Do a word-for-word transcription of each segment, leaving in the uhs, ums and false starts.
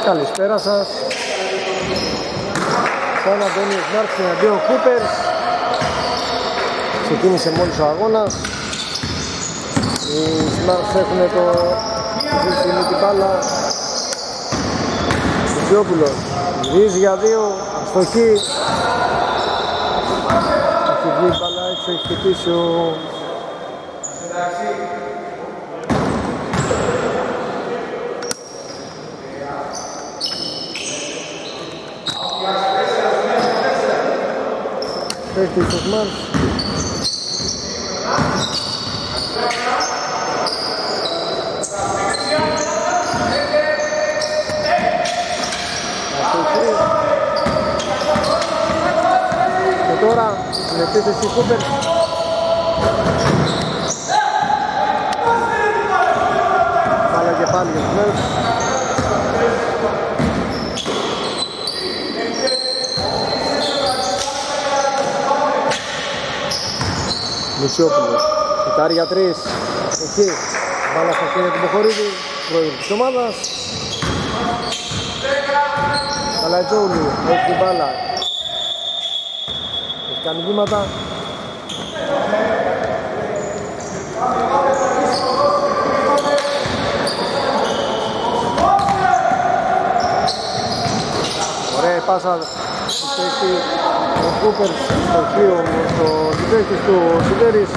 Καλησπέρα σας. Σαν Αντώνιος Μάρτς εναντίον Κούπερς. Ξεκίνησε μόλις ο αγώνας. Οι Smurfs έχουν το δίκτυο την μπάλα. Στουτζιόπουλος γυρίζει για δύο, αστοχή. Έχει βγει η μπάλα έξω, έχει χτυπήσει ο παίχτης του Smurfs. Και τώρα την επίθεση Κούπερ. Πάλα και πάλι για τους Smurfs. Μισιόπουλος, κοιτάρει για τρεις, εκεί, μπάλα στα χέρια του Μποχορίδη, πρόεδρο της ομάδας. Καλατζόγλου, έχει την μπάλα, έχει κάνει βήματα. Ωραία πάσα, έχει ο Κούπερς στο χείο στο συμπαίκτης του Σιδέρης.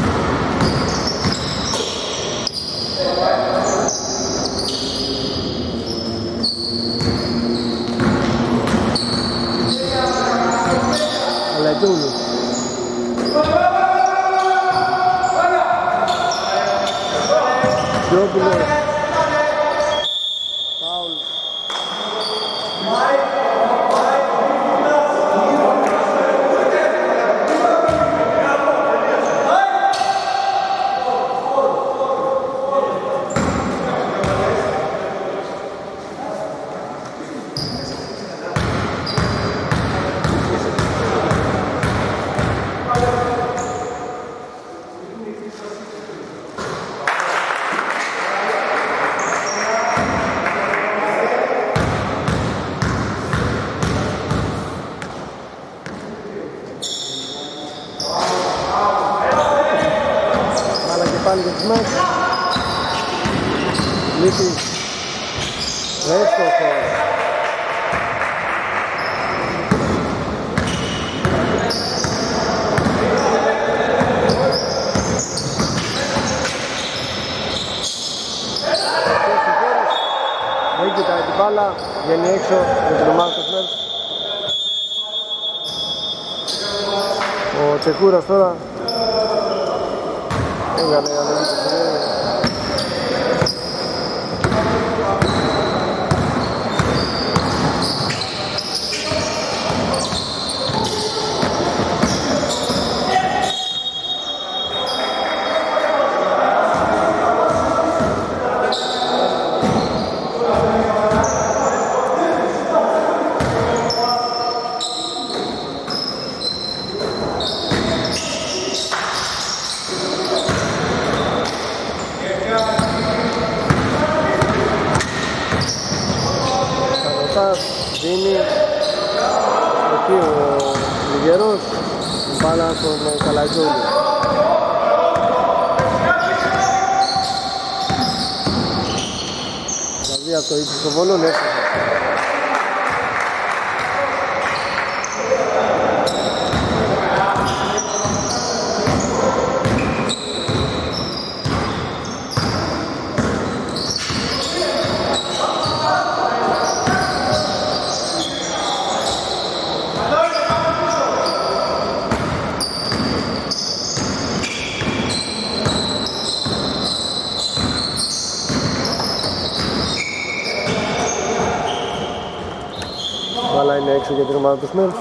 Αλατζούλου. Γιώπουλος. Φάουλ. Πάλι για τους Μες. Λύτης. Εύστοχος. Δεν κοιτάει την μπάλα. Βγαίνει έξω με την ομάδα του Μες. Ο Τσεκούρας τώρα Égale, égale, δίνει εκεί ο Λιγερός μπάλα στον Καλατζόγλου. Δηλαδή από το ύψος των βολών έφτασε. Μπάλα είναι έξω για την ομάδα του Smurfs.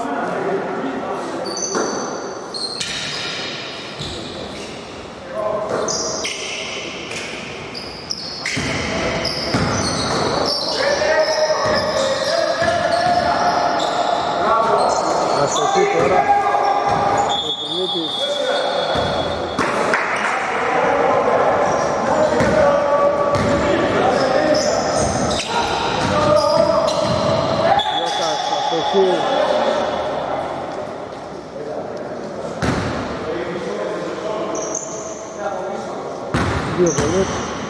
Αστοχή τώρα ο Πουλίτης. δύο βολές.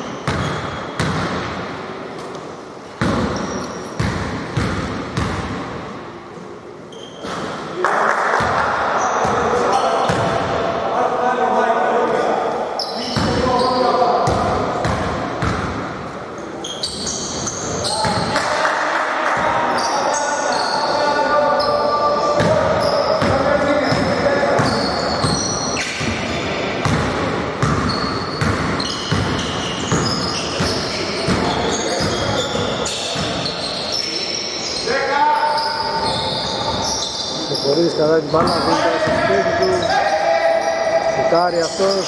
Χωρίς κατά την μπάλα, δίνει το σπίτι του, σουτάρει αυτός.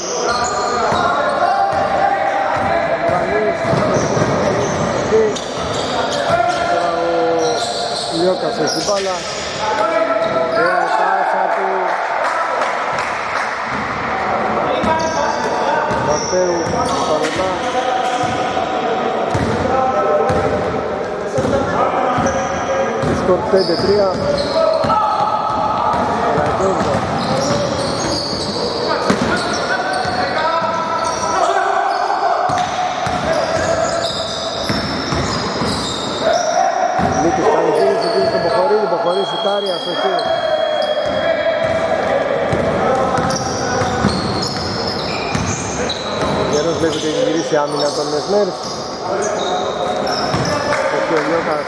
Μουρανής, εκεί. Τώρα ο Λιώκας έχει την μπάλα. Ωραία πάσα του. Μαρτέου, Πανεμά. Σκορ πέντε τρία. Νίκης κάνει κίνηση, δίνει τον Μποχορίδη, Μποχορίδη σουτάρει, αστοχή. Ο Γερός βλέπει ότι έχει γυρίσει άμυνα τον Μεσμέρς. Εκεί ο Λιώκας.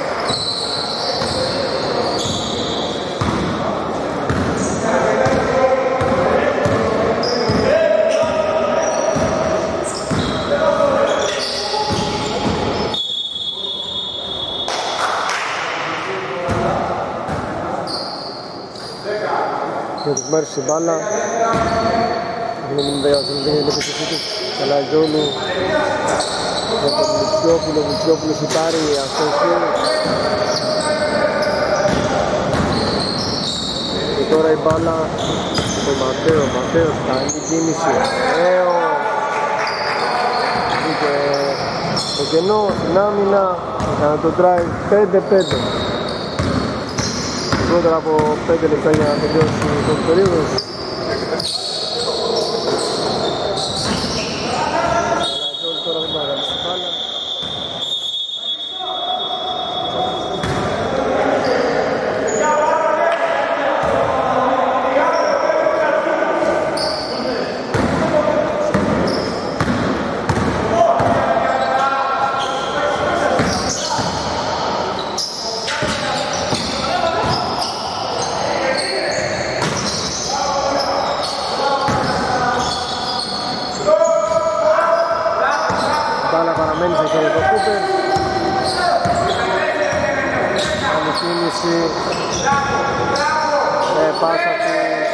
Με τους μέρους στην μπάλα. Έχουμε μην δέγασαν την επιστοσή του. Καλαζόλου. Με τον Μητσιόπουλο, Μητσιόπουλο σουτάρει, αστοχή. Και τώρα η μπάλα στον Ματέο. Ματέος καλή κίνηση. Ωραίο. Και το κενό στην άμυνα. Έκανε το drive πέντε πέντε. Λιγότερα από πέντε λεπτά για να τελειώσει το περίοδος. Τώρα δεν πάει να στην μπάλα. Παραμένει στα χέρια του Κούπερ. Κάνει κίνηση. Ε, πάσα του.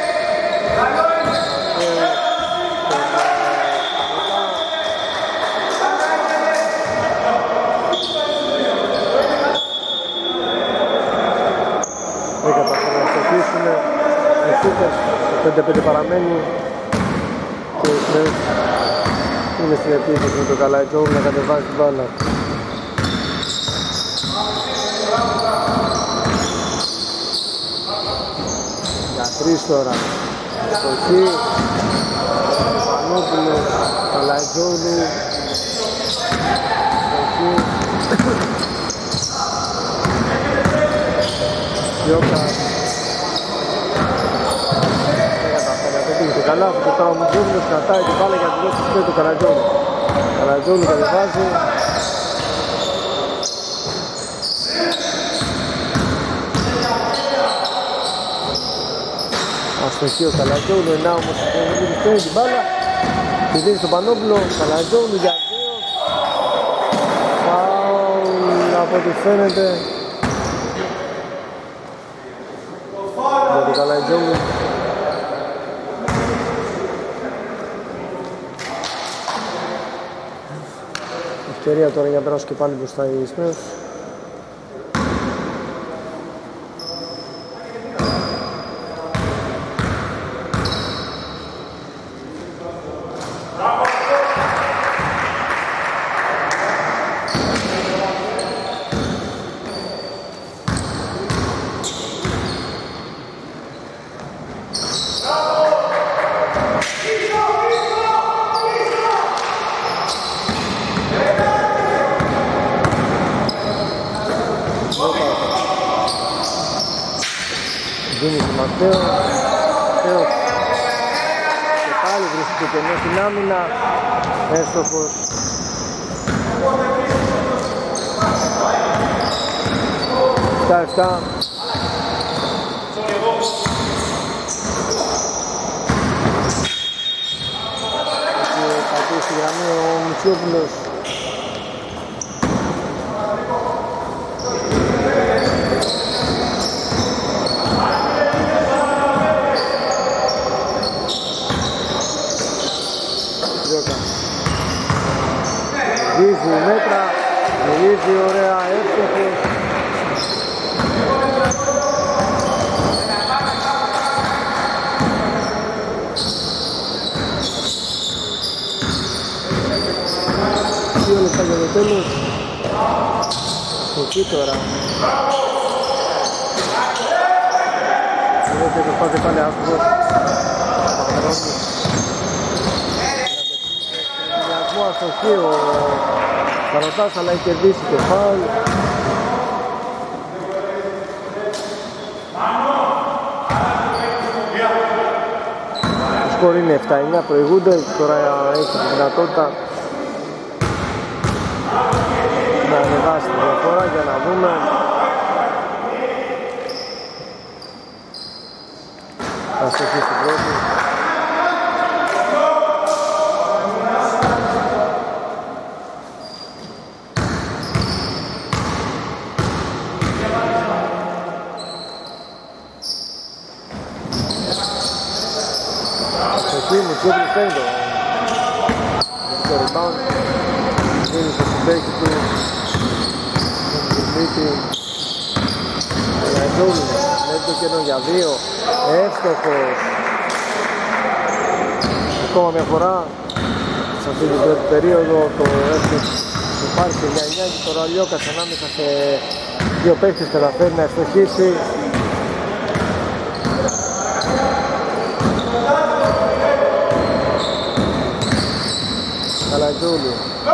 Δεν καταφέρουν να στοχίσουν. Ο Κούπερ πέντε πέντε παραμένει. Και ο Σμέρς είναι στην επίθεση με τον Καλαϊτζόγλου να κατεβάζει την μπάλα. Για τρεις τώρα. Στοχή. Πανόπουλο. Καλαϊτζόγλου. Στοχή. Σιώκα. Το καλάθι και τώρα ο Μουτζούβλος κρατάει την μπάλα για να τη δώσει στο του Καρατζόλου. Καρατζόλου κατεβάζει. Αστοχεί ο Καλατζόλου, ενά όμως παίρνει την μπάλα. Τη δίνει στον Πανόπουλο, Καλατζόλου για δύο. Φάουλ από ό,τι φαίνεται. Για τον Καλατζόλου. Ευκαιρία τώρα για να περάσω και πάλι μπροστά η Σμέρς. δίνει στο Ματέο. Ματέο και πάλι βρίσκεται κενό στην άμυνα. Έστοχος. επτά επτά. Έχει πατήσει στη γραμμή ο Μητσιόπουλος. Γυρίζει μέτρα, γυρίζει ωραία, εύστοχος. Δύο λεπτά για το τέλος. Εκεί τώρα. Εδώ και το πάτε πάλι άσπρος. Συνδυασμό αστοχή ο Καροτάς, αλλά έχει κερδίσει το φάουλ. Το σκορ είναι επτά εννιά, προηγούνται, τώρα έχει τη δυνατότητα να ανεβάσει τη διαφορά για να δούμε. Αστοχή στην πρώτη. Μητσιόπουλος παίρνει το rebound, δίνει στο συμπέκι του τον Ζουρμπίτη. Λαϊντούλου, λέει το κενό για δύο, εύστοχος. Ακόμα μια φορά σε αυτή την πρώτη περίοδο το εύστοχος υπάρχει εννιά εννιά και τώρα ο Λιώκας ανάμεσα σε δύο παίκτες καταφέρει να ευστοχίσει. Καλατζούλου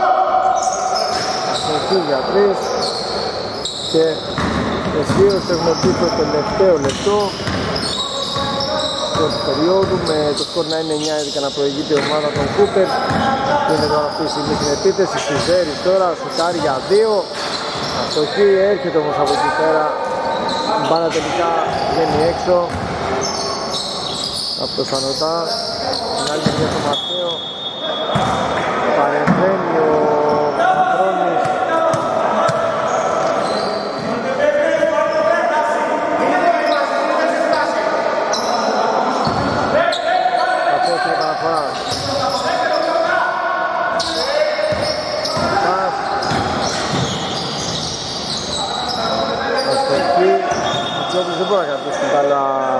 αστοχή για τρεις και αισίως έχουμε πει το τελευταίο λεπτό της περίοδου με το σκορ να είναι εννιά ειδικά να προηγείται η ομάδα των Κούπερ. Είναι τώρα αυτή η στιγμή στην επίθεση, Σιζέρης τώρα σουτάρει για δύο, αστοχή, έρχεται όμως από εκεί πέρα, μπάλα τελικά βγαίνει έξω από το Σανωτά, την άλλη μεριά στο Ματέο. Παρεμβαίνει ο Πατρώνης. Αυτό είναι παραφορά. Πας. Αστοχή. Ο Τσόπης δεν μπορεί να κρατήσει την μπάλα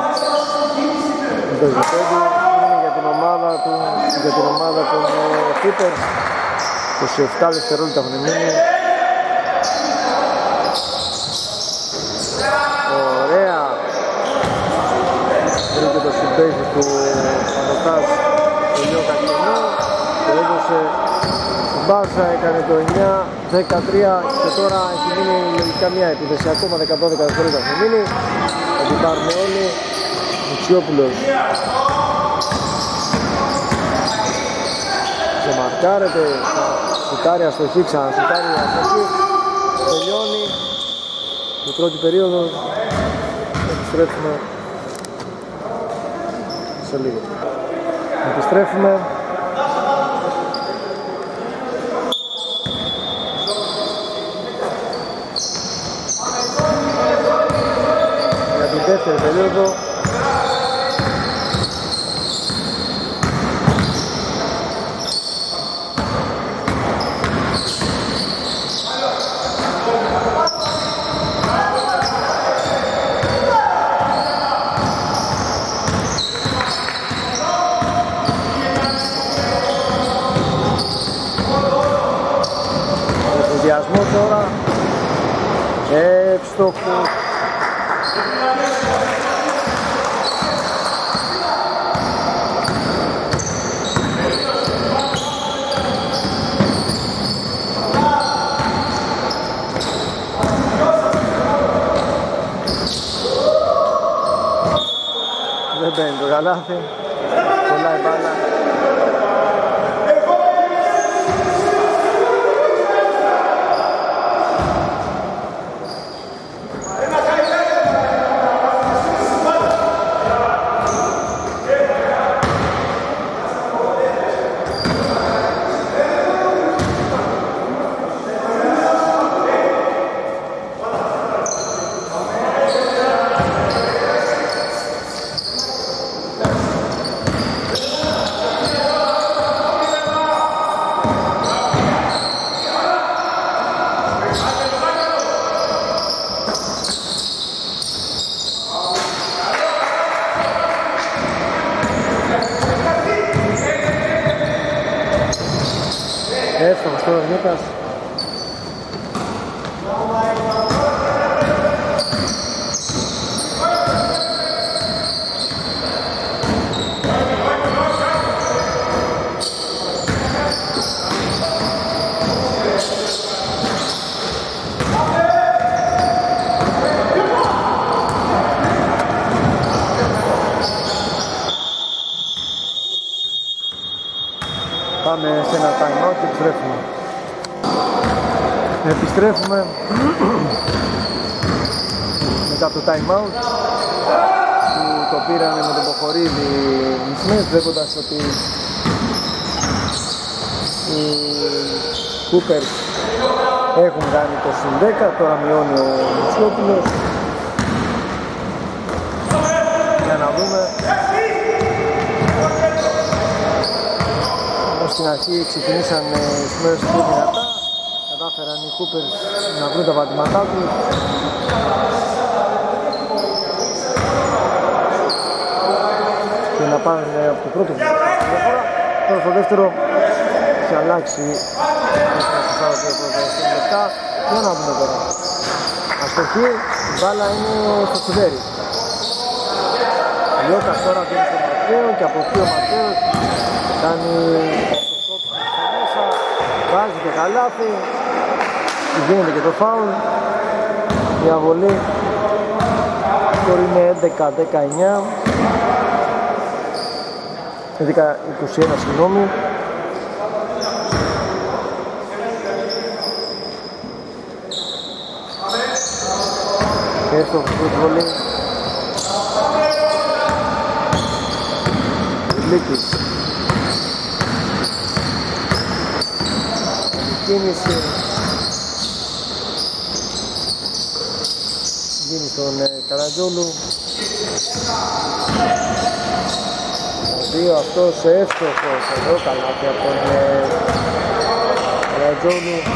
με το γηπέδι. Είναι για την ομάδα του, για την ομάδα των Clippers. είκοσι επτά δευτερόλεπτα έχουν μείνει. Ωραία. Βρήκε το συμπέζι του Πανωτάς το Λιώκα κενό. Το έδωσε στην Μπάσα, έκανε το εννιά δεκατρία και τώρα έχει μείνει λογικά μια επίθεση. Ακόμα δέκα δώδεκα δευτερόλεπτα έχουν μείνει. Θα την πάρουν όλοι. Μητσιόπουλος και μαρκάρεται, σουτάρει αστοχή, ξανασουτάρει αστοχή, τελειώνει η πρώτη περίοδο, επιστρέφουμε σε λίγο. Επιστρέφουμε. Για την δεύτερη περίοδο. Τώρα εύστοχος. Δεν μπαίνει το καλάθι. Κολλάει μπάλα. Εύστοχος τώρα Γιώτας. Πάμε σε ένα time out και επιστρέφουμε. Επιστρέφουμε μετά το time out που το πήρανε με τον Ποχορίδη οι Σμες, βλέποντας ότι οι Coopers έχουν κάνει το συν δέκα, τώρα μειώνει ο Μητσιόπουλος. Για να δούμε. Στην αρχή ξεκινήσαν οι Σμέρες πιο δυνατά, κατάφεραν οι Coopers να βρουν τα πατήματά τους. Και να πάνε από το πρώτο βήμα. Τώρα στο δεύτερο έχει αλλάξει λεπτά. Για να δούμε τώρα. Αστοχή, η μπάλα είναι στο Σιδέρι. Λιώτας τώρα δίνει στο Ματέο και από εκεί ο Ματέος κάνει το σώτ μέσα, βάζει και καλάθι, γίνεται και το φάουλ. Η αβολή τώρα είναι έντεκα δεκαεννιά, έντεκα είκοσι ένα συγγνώμη. Και στο φούτβολι Λίκης. Κίνηση γίνει στον ε, Καρατζόλου. Ο δύο αυτός εύστοχος εδώ καλάθι από τον ε, Καρατζόλου.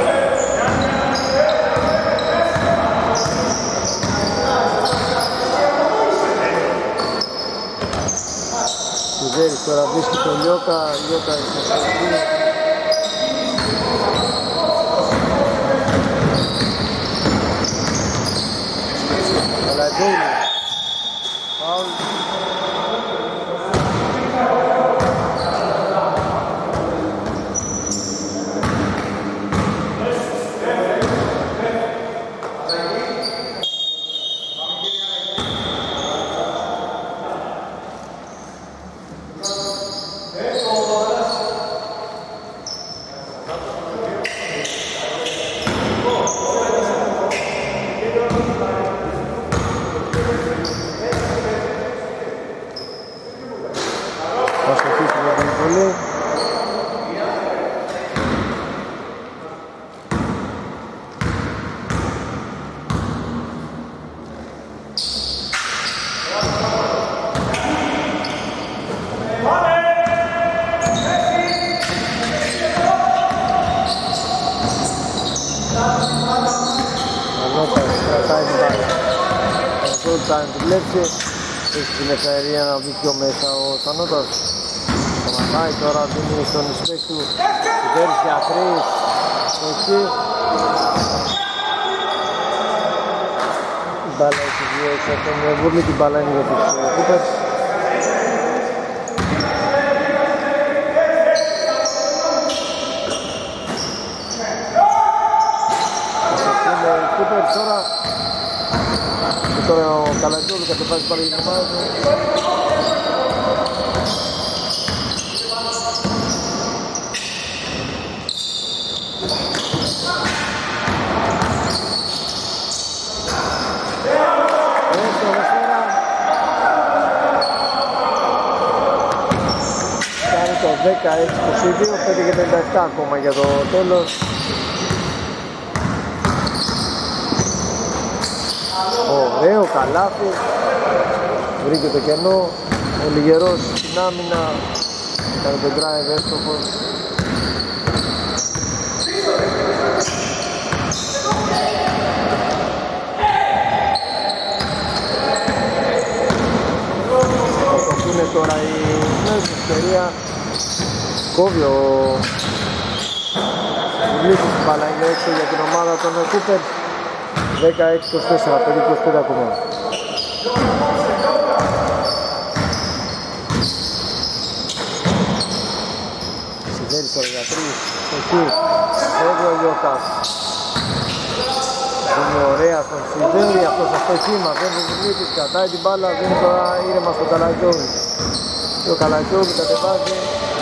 Σιδέρης τώρα βρίσκει τον Λιώκα, Λιώκα είναι Καλατζόλου. Φάουλ. Έχει την ευκαιρία να βγει πιο μέσα ο Σανώτας. Σταματάει τώρα, δίνει στον Ισπέκ του. Σιδέρης για τρεις. Εκεί. Η μπάλα έχει βγει έξω από τον Βούρλη. Την μπάλα είναι για τους Coopers. Είναι οι Coopers τώρα. Και τώρα ο Καλατζόλου κατεβάζει πάλι την ομάδα του. στο δεκαέξι είκοσι δύο, πέντε και πενήντα επτά ακόμα για το τέλος. Ωραίο καλάθι, βρήκε το κενό, ο Λιγερός στην άμυνα, έκανε τον drive εύστοχος. Είναι τώρα η νέος ευκαιρία, κόβει ο Λύσης την μπάλα, είναι έξω για την ομάδα των Κούπερ. Δεκαέξι είκοσι τέσσερα, πέντε είκοσι πέντε ακόμα. Σιδέρης τώρα για τρεις, εκεί, φεύγει ο Γιώκας. Είναι ωραία στον Σιδέρη, αυτός αυτό εκεί μαζεύει ο Βουλίτης, κατάει την μπάλα, δίνει τώρα ήρεμα στον Καλατζόγλου. Και ο Καλατζόγλου κατεβάζει.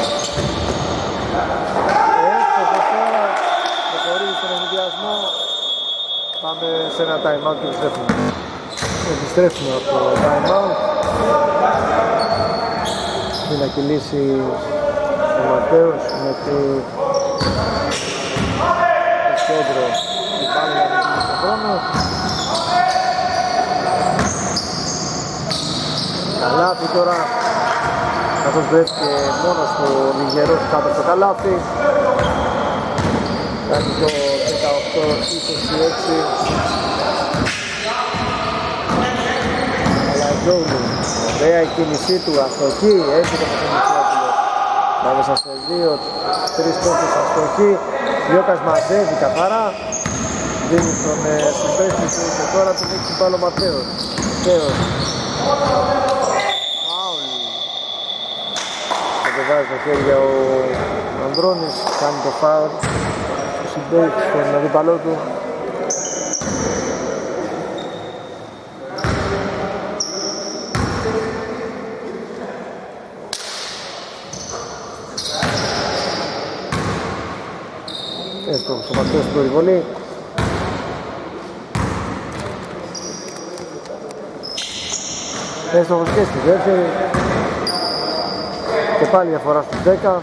Εύστοχος τώρα, προχωρεί στον ενδιασμό. Πάμε σε ένα time out και επιστρέφουμε. Επιστρέφουμε από το time out. Είναι να κυλήσει ο Ματέος με το κέντρο και πάλι να μην κυλήσει το χρόνο. Καλάθι τώρα, καθώς βρέθηκε μόνος του Λιγερός κάτω από το καλάθι. Κάνει το δεκαοκτώ είκοσι έξι. Καλατζόγλου, ωραία η κίνησή του, αστοχή, έρχεται με τον Μητσιόπουλο. Πάμε σε δύο, τρεις πόντους αστοχή. Γιώκας μαζεύει καθαρά. Δίνει στον συμπέστη του και τώρα του δείξει πάλι ο Ματέος. Ματέος. Φάουλ. Κατεβάζει τα χέρια ο Ανδρώνης, κάνει το φάουλ. Ο συμπέκτης στον αντίπαλό του. Έστω στο Ματέος του περιβολή. Έστω και στη δεύτερη. Και πάλι διαφορά στους δέκα.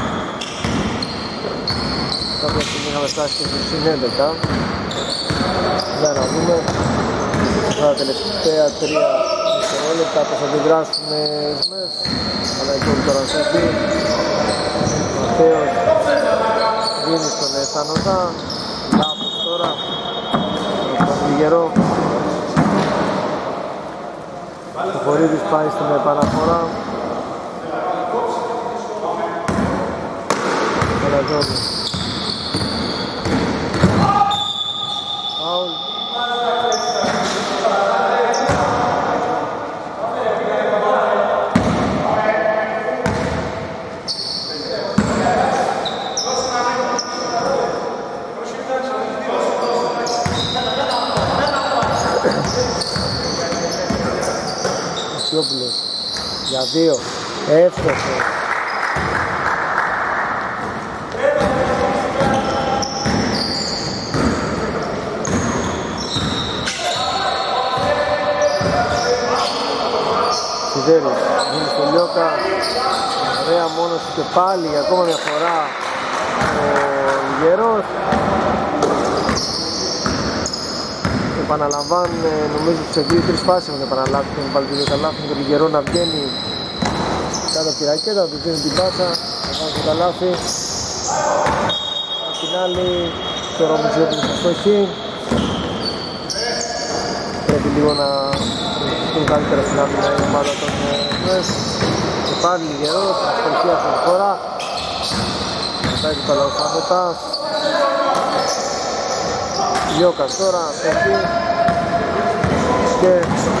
Κάποια στιγμή είχαμε φτάσει και στους έντεκα. Για να δούμε τα τελευταία τρία δευτερόλεπτα πως θα αντιδράσουν οι ΣΜΕΣ. Αλλά εκεί τώρα στο εκεί. Ματέος δίνει στον Θανοντά. Λάθος τώρα. Στον Λιγερό. Ο Φορίδης πάει στην επαναφορά. Καλατζόγλου. Φάουλ. Μητσιόπουλος για δύο, εύστοχος. Σιδέρης, δίνει στο Λιώκα, ωραία μόνος του και πάλι ακόμα μια φορά ο Λιγερός. Επαναλαμβάνουν, νομίζω σε δύο τρεις φάσεις έχουν επαναλάβει τον πάλι του καλάθι με τον Λιγερό να βγαίνει κάτω από τη ρακέτα, του δίνει την πάσα, θα βάζει το καλάθι. Απ' την άλλη, τώρα ο Μητσιόπουλος στο στόχι. Πρέπει λίγο να είναι καλύτερα στην άμυνα η ομάδα των ΜΕΣ. Και πάλι Λιγερός, αστοχή αυτή τη φορά. Μετά την παλαό Σαμποτάς. Γιώκας τώρα, αστοχή. Και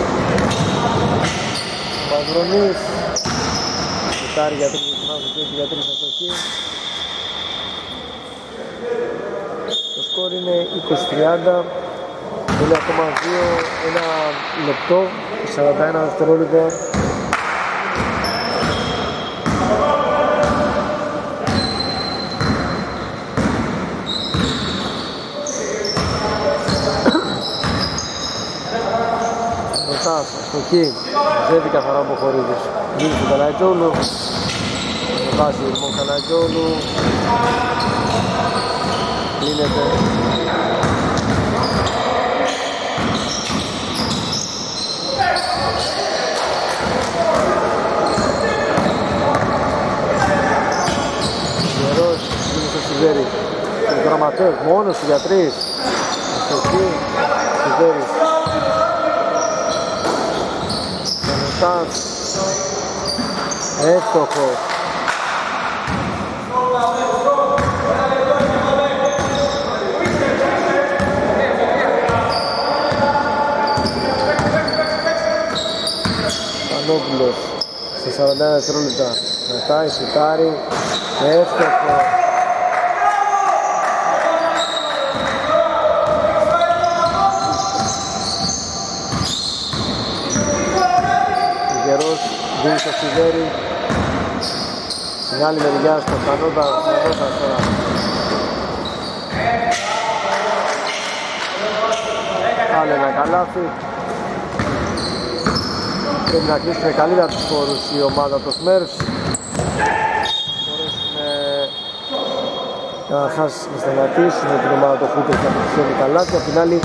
ο Παδρονής. Κοιτάρει για τρεις δοκιμάζουν και για τρεις αστοχή. Το σκορ είναι είκοσι τριάντα. Είναι ακόμα δύο, ένα λεπτό και σαράντα ένα δευτερόλεπτα. Ρωτάς, αστοχή, ζεύει καθαρά από χωρίδες. Δίνει στον Καλατζόγλου. Ο βάζει ο Ερμόν Καναγιόλου. Κλείνεται. Γερός, είναι στο Σιδέρι. Και τώρα Ματέος, μόνος του για τρεις. Αστοχή, Σιδέρης. Κανετάς. Εύστοχος. Πανόπουλος σε σαράντα ένα δευτερόλεπτα. Κρατάει, σουτάρει. Εύστοχο. Γερός δίνει στο Σιδέρι. Στην άλλη μεριά στο Κανότα. Κανότα τώρα. Άλλο ένα καλάθι. Πρέπει να κλείσουν καλύτερα τους χώρους η ομάδα των Smurfs. Μπορέσουν καταρχάς να σταματήσουν την ομάδα των Hooters να πετυχαίνει καλάθι. Απ' την άλλη,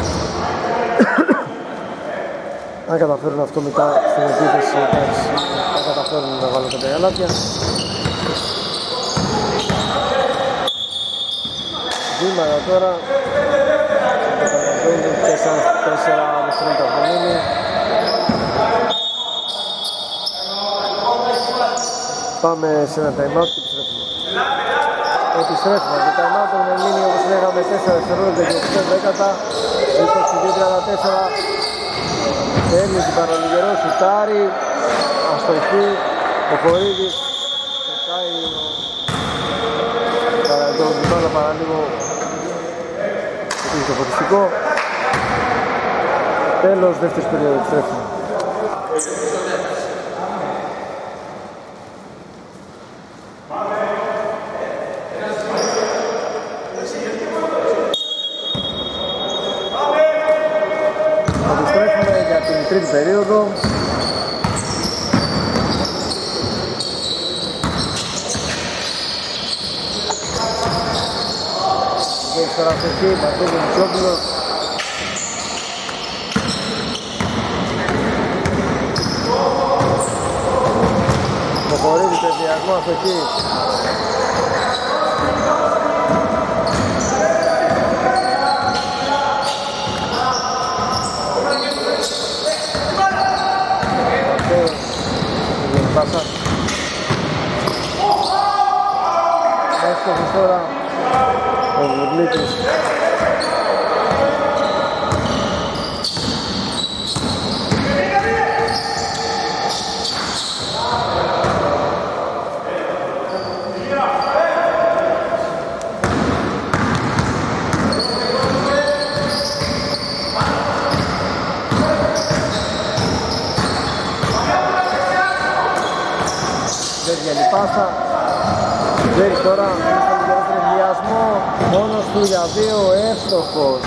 αν καταφέρουν αυτό μετά στην επίθεση, εντάξει, θα καταφέρουν να βάλουν πέντε καλάθια. Βήματα τώρα. τέσσερα δευτερόλεπτα απομείνει. Πάμε σε ένα time out και επιστρέφουμε. Επιστρέφουμε το time out με μείνει όπως λέγαμε τέσσερα δευτερόλεπτα και οκτώ δέκατα. είκοσι δύο τριάντα τέσσερα. Παίρνει την παραλιγερό, σουτάρει. Αστοχή. Ο Χωρίδης. Πετάει ο Καραντζόγλου μπάλα παραλίγο. Το φωτιστικό. Τέλος δεύτερης περίοδου, επιστρέφουμε. Επιστρέφουμε για την τρίτη περίοδο. Τώρα αυτή, Μαρτίνο Μητσόπουλος. Κοκορίδη, παιδιασμό από εκεί. Ματέος, η πάσα. Εύστοχος τώρα. Ο Βουρλίκης. Δεν βγαίνει πάσα. Βγαίνει τώρα. Μόνος του για δύο, εύστοχος.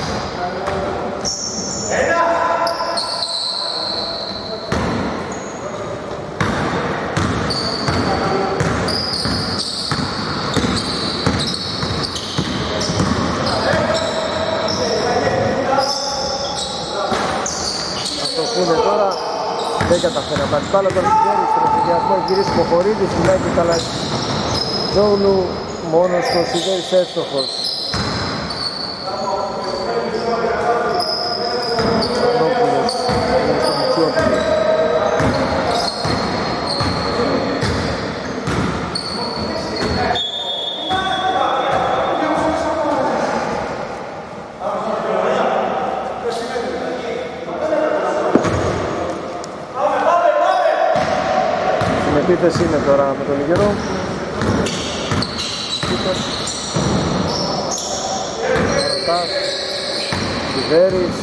Αστοχούνε τώρα. Δεν καταφέρει να πάρει μπάλα, τον Σιδέρη στον εφηδιασμό, γυρίσει ο Χωρίδης, μιλάει και Καλατζόγλου. Μόνος του Σιδέρης εύστοχος. Ανόπουλος, στον Μητσιόπουλο. Στην επίθεση είναι τώρα με τον Λιγερό. Σιδέρης.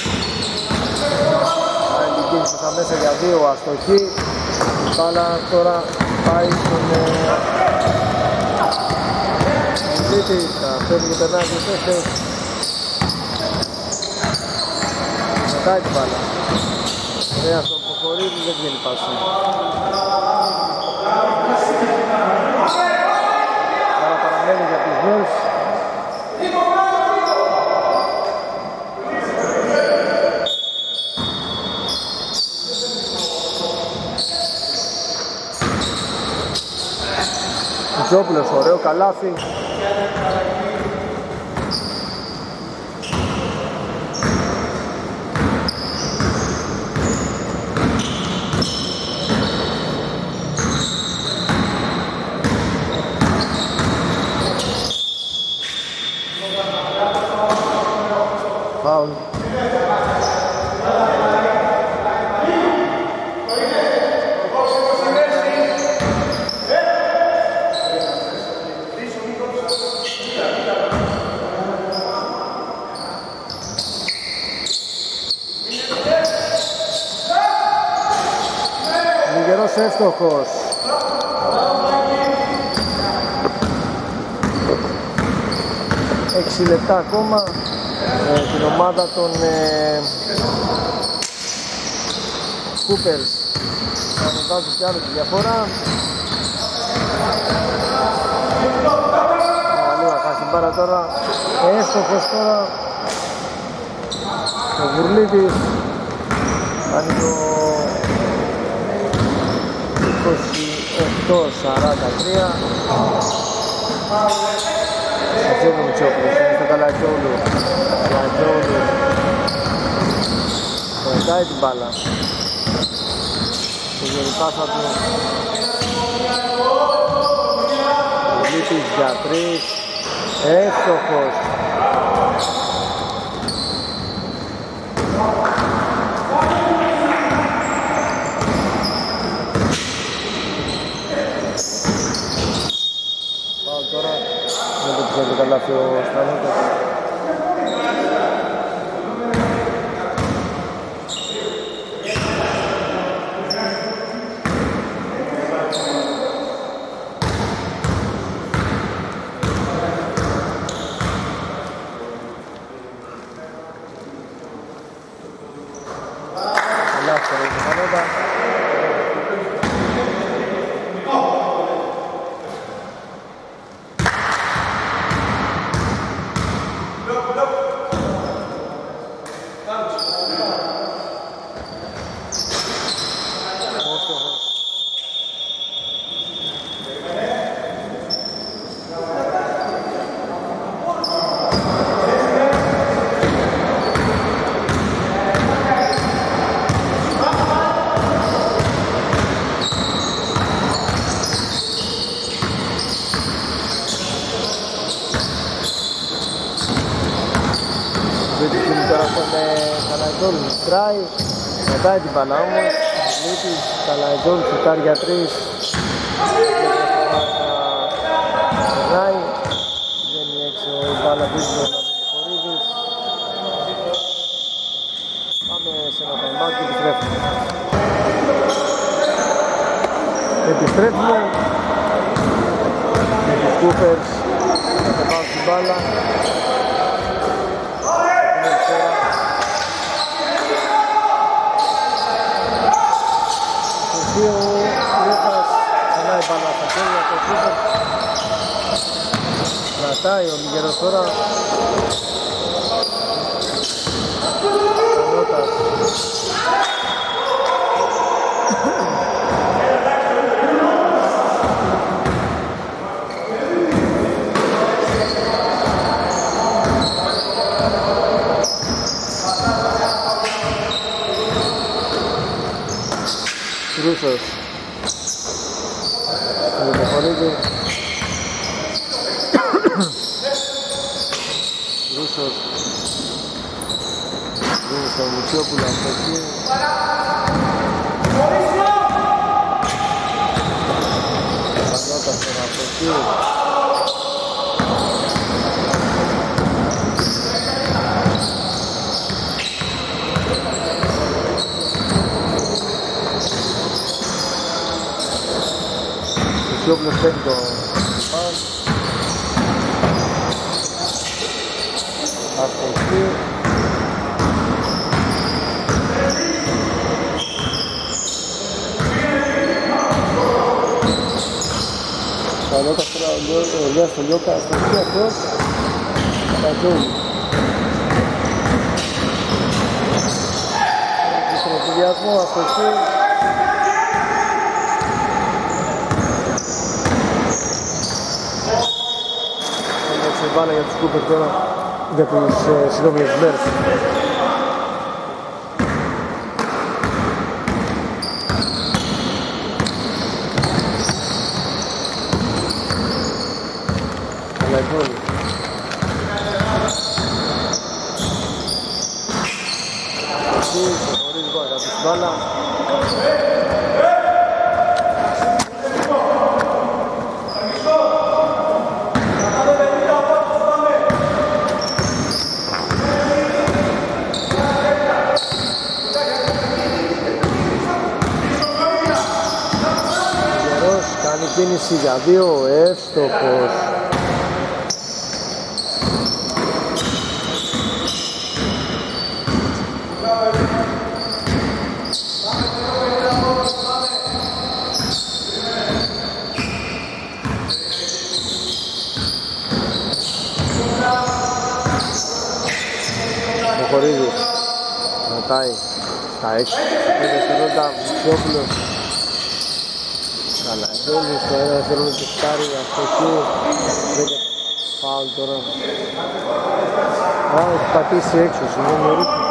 Πάει την κίνηση στα μέσα για δύο, αστοχή. Η μπάλα τώρα πάει στον Μουζίτη. Θα φέρνει και περνάει τους τέσσερις. Μετάει την μπάλα. Νέα στον Ποχορίδη, δεν βγαίνει πάση. Τζόπουλος, ωραίο καλάθι. Φάουλ. Λιγερός εύστοχος. Έξι λεπτά ακόμα ε, την ομάδα των ε, Coopers θα ανεβάζουν κι άλλο τη διαφορά. Λίγα χάσει την μπάρα τώρα, εύστοχος τώρα ο Βουρλίδης, κάνει το είκοσι οκτώ σαράντα τρία. Σαφιόβου Μητσόπουλος, είναι στο Καλατζόλου. Καλατζόλου βοηθάει την μπάλα. Η γερυπάσα του Λίτης για τρεις, εύστοχος. Πάω τώρα, δεν το πιάνει το καλάθι ο Στανότας. Ελάχιστο η Στανότα. Τράει, μετάει την μπάλα όμως, Λίτης, Καλαϊτζόλου, σουτάρει για τρεις. Περνάει, βγαίνει έξω η μπάλα πίσω από τον Χορίδης. Πάμε σε ένα ταϊμάκι και επιστρέφουμε. Επιστρέφουμε με τους Coopers, θα πάω στην μπάλα. Ο Λέχας ξανά η μπάλα στα χέρια του Κούπερ. Κρατάει ο Λιγερός τώρα. Ανώτας. Ρούσος με το χωρίδι. Ρούσος δίνει στον Μητσιόπουλο από εκεί. Πανώτας τώρα από εκεί. Μητσιόπουλος παίρνει το φάουλ. Από εκεί. Πανώτας τώρα ο Λιάς στο Λιώκα, στο εκεί αυτός. Κατζόλου. Στον ενθουσιασμό από εκεί. μπάλα για τους Κούπερ τώρα, για τους ε, συγγνώμη για τους Μέρς. Καλαγιόλου. Εκεί, χωρίς μπάλα, από την μπάλα. Κίνηση για δύο, εύστοχος. Ο Χωρίδης ματάει στα έξι, πέντε δευτερόλεπτα, Μουσιόπουλος. Καλαγιόλου στο ένα δευτερόλεπτο του φτάρει, αστοχή, δέκα φάουλ τώρα. Α, έχει πατήσει έξω, συγγνώμη ο Ρίκη.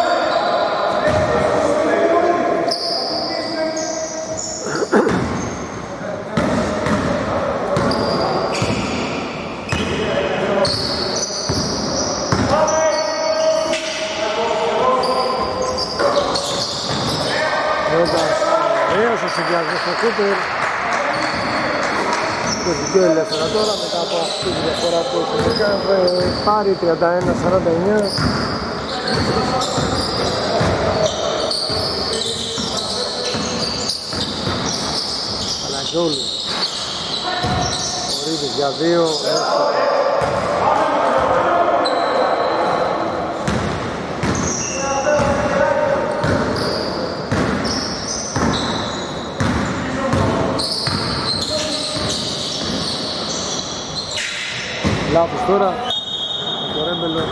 Ωραίος ο συνδυασμός στο Κούπερ. είκοσι δύο ελεύθερα τώρα μετά από αυτή τη διαφορά που έχει πάρει τριάντα ένα σαράντα εννιά. Καλαγιόλου. Χωρίδης για δύο. Λάθος τώρα, με το Ρέμπελο.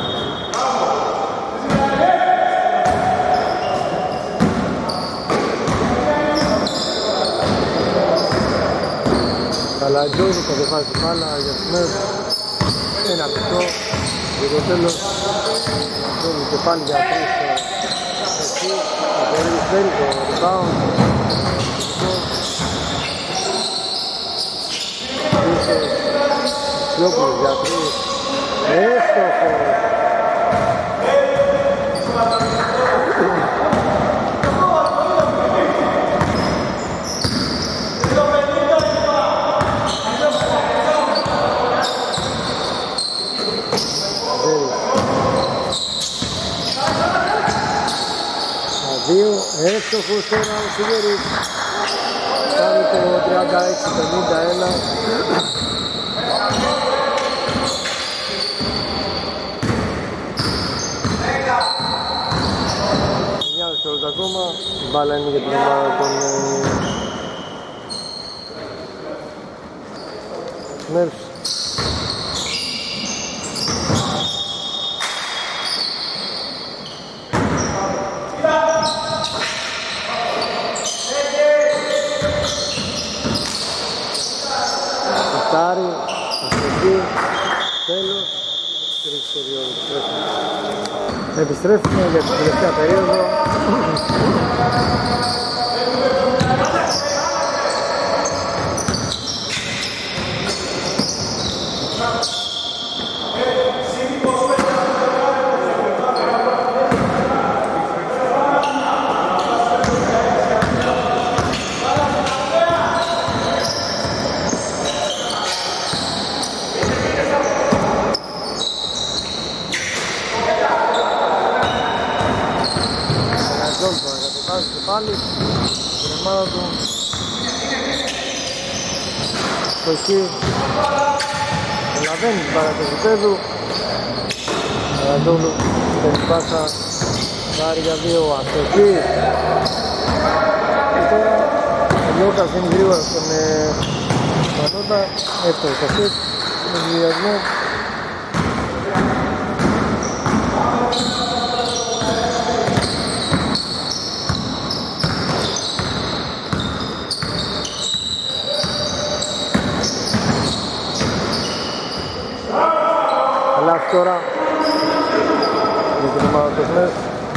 Καλαγιόλου θα δεχάσει την μπάλα για τους Μέρς. Ένα λεπτό για το τέλος. Καλαγιόλου και πάλι για τρεις στο εκεί. Ο Κορίδης φέρει το rebound. Μουσιόπουλος για τρεις. Έστοχος. Δύο, εύστοχος τώρα ο Σιγέρης. Κάνει το τριάντα έξι πενήντα ένα. εννιά δευτερόλεπτα ακόμα, η μπάλα είναι για την ομάδα των Μέρς. Φτάρει, αστοχή, τέλος, τρεις περίοδος, επιστρέφουμε. Επιστρέφουμε για την τελευταία περίοδο. Πάλι την ομάδα του στο εκεί ελαβαίνει την παρά του γηπέδου. Καραντούλου στην πάσα πάρει για δύο αστοχή και τώρα ο Λιώκας είναι γρήγορα στον Πανότα, έτσι το κασίτ με διδιασμό. Λάθη τώρα για την ομάδα του Σμεθ.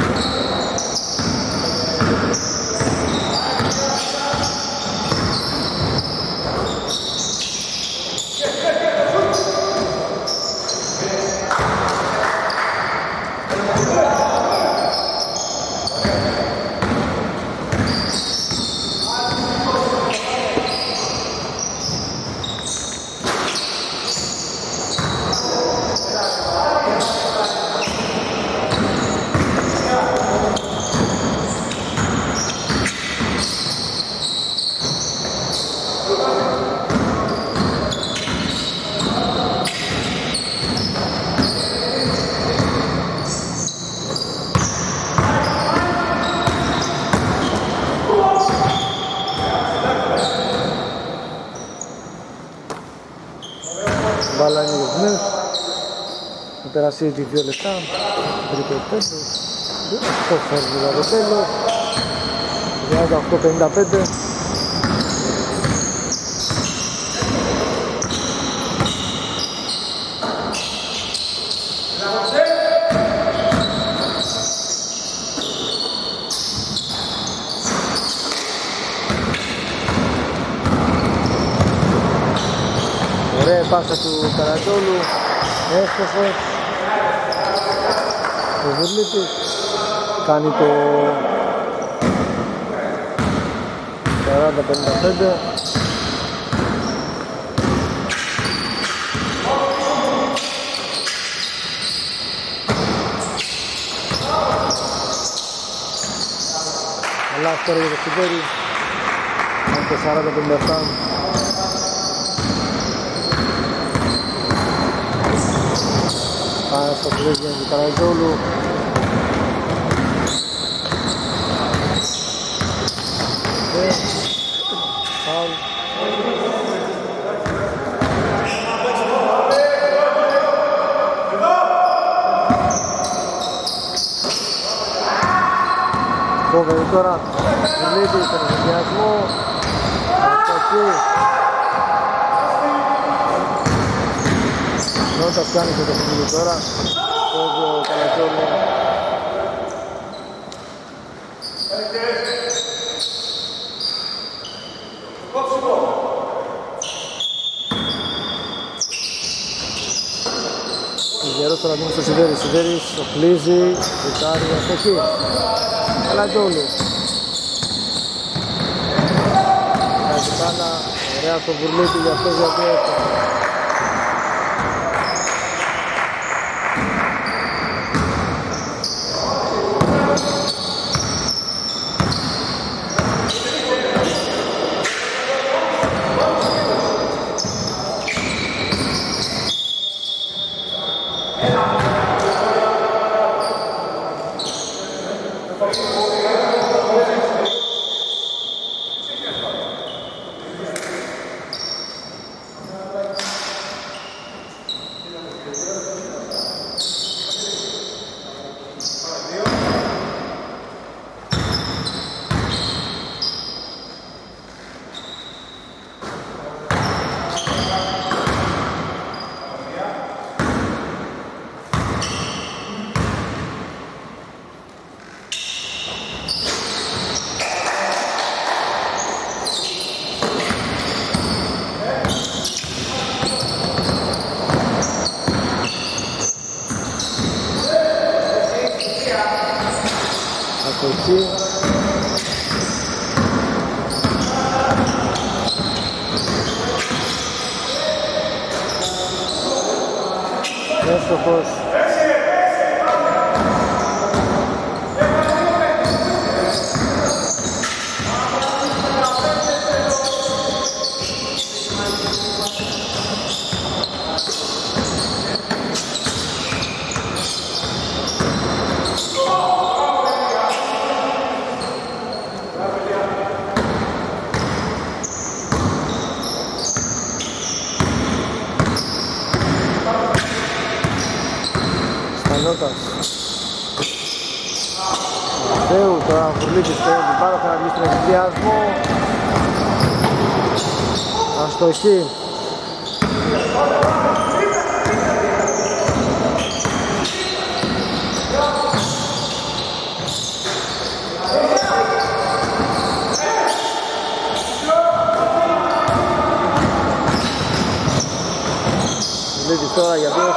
Μπάλα είναι για Σμεθ. Θα περάσει τη δύο λεπτά. Τρίτο τέλος. Αυτό φέρνει για το τέλος. τριάντα οκτώ πενήντα πέντε. Ωραία πάσα του Καρατζόλου, έστοχος. Ο Βουρλίτης κάνει το σαράντα πενήντα πέντε. Αλλά τώρα για το Σιμπέρι, κάνει το σαράντα πενήντα επτά. Πάμε στο πλαίσιο του Καρατζόλου. Και φάουλ. Φόβερη τώρα, Βουλίτης, τον ενθουσιασμό. Αστοχή. Νότας κάνει και το παιχνίδι τώρα. Φόβει ο Καλατζόλου. Γερός τώρα δίνει στο Σιδέρης. Σιδέρης οχλίζει, ζητάρει αστοχή. Καλατζόλου. Κάνει πάνω, ωραία στο Βουρλίτη για αυτός γιατί έφτασε. Εκεί. Έστοχος. Θεού, τώρα Βουρλίτης παίρνει την πάρα, θα βγει στον ενθουσιασμό. Αστοχή. Μαυρίτης τώρα για δύο.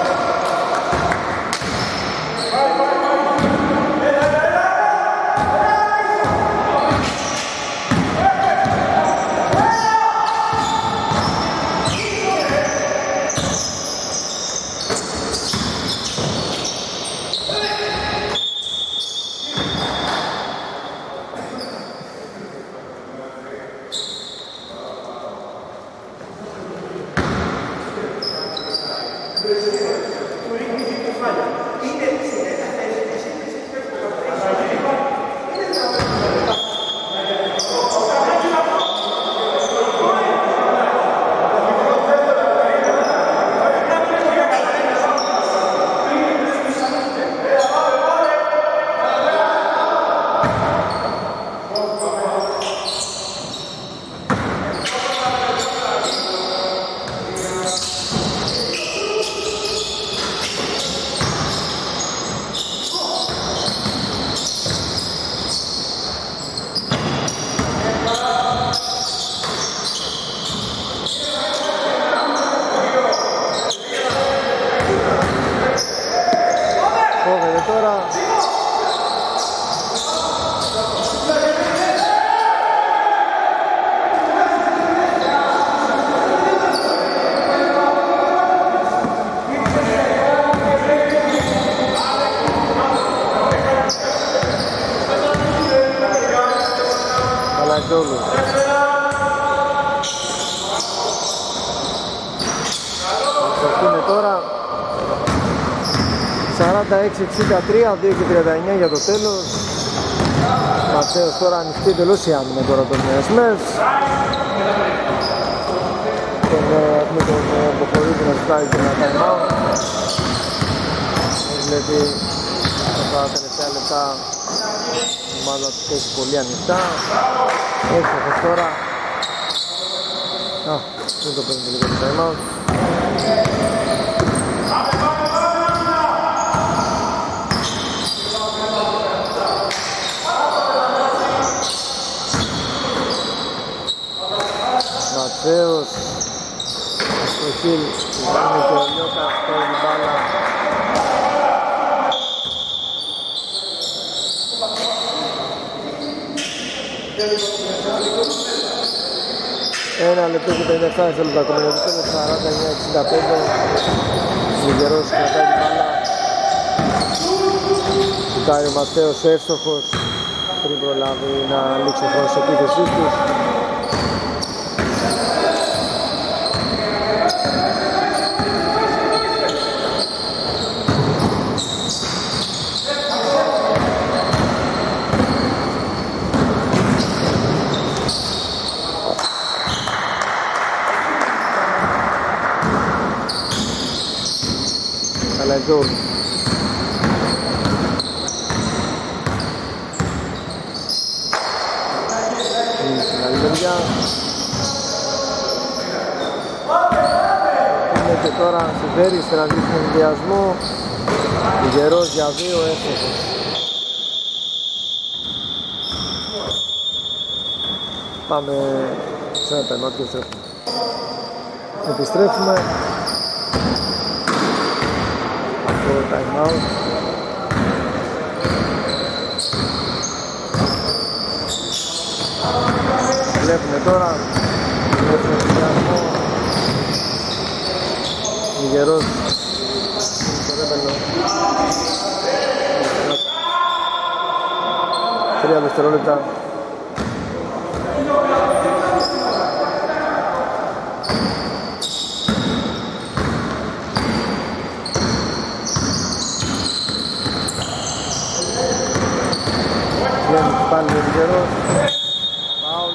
σαράντα έξι εξήντα τρία, δύο και τριάντα εννιά για το τέλος. Ματέος τώρα ανοιχτή εντελώς η άμυνα τώρα των ΕΣΜΕΣ. Τον έχουμε τον αποχωρήσει να ζητάει και ένα time out. Δηλαδή αυτά τα τελευταία λεπτά η ομάδα του έχει πολύ ανοιχτά. Εύστοχος τώρα. Α, δεν το παίρνει λίγο το time out. Ματσέος στο χείλ, είναι και ο Λιώκας, παίρνει την μπάλα. Ένα λεπτό και πενήντα επτά δευτερόλεπτα ακόμα για το τέλος, σαράντα εννιά εξήντα πέντε. Λιγερός κρατάει την μπάλα. Κοιτάει ο Ματσέος εύστοχος πριν προλάβει να λήξει ο χρόνος της επίθεσής τους. Καλαζόρ. Είναι στην άλλη μεριά. Είναι και τώρα συμφέρει στην αντίθεση του ενδιασμού. Γερός για δύο, εύστοχος. Πάμε σε ένα time out και επιστρέφουμε. Επιστρέφουμε. Time out. Βλέπουμε τώρα βλέπουμε τον Γιάννο Λιγερός στο ρέμπελο τρία δευτερόλεπτα. Πάλι ο Λιγερός. Φάουλ.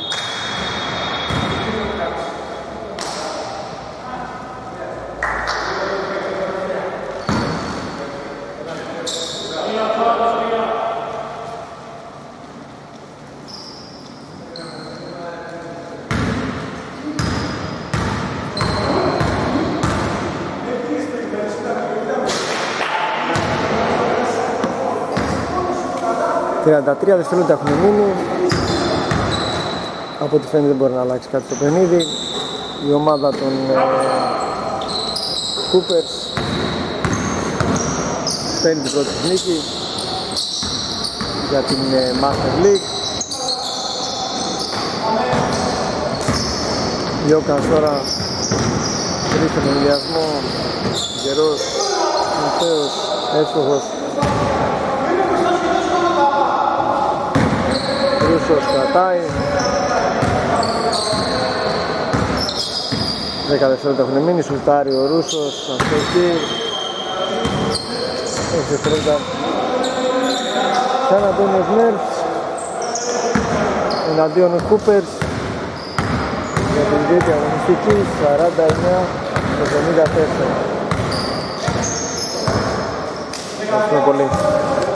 τριάντα τρία δευτερόλεπτα έχουν μείνει. Από ό,τι φαίνεται δεν μπορεί να αλλάξει κάτι στο παιχνίδι. Η ομάδα των Κούπερς παίρνει την πρώτη νίκη για την Master League. Γιώκας τώρα βρίσκει τον ενδιασμό, Γερός, Μηθέος, εύστοχος. Ρούσος κρατάει. δέκα δευτερόλεπτα έχουν μείνει, σουτάρει ο Ρούσος, αστοχή. έξι δευτερόλεπτα. Σαν Αντώνιος Νέρφς εναντίον ο Κούπερς για την τρίτη αγωνιστική, σαράντα εννέα εβδομήντα τέσσερα. Ευχαριστούμε πολύ.